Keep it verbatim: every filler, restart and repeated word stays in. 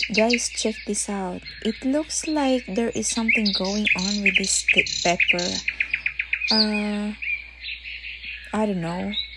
Guys, check this out. It looks like there is something going on with this stick pepper. Uh, I don't know.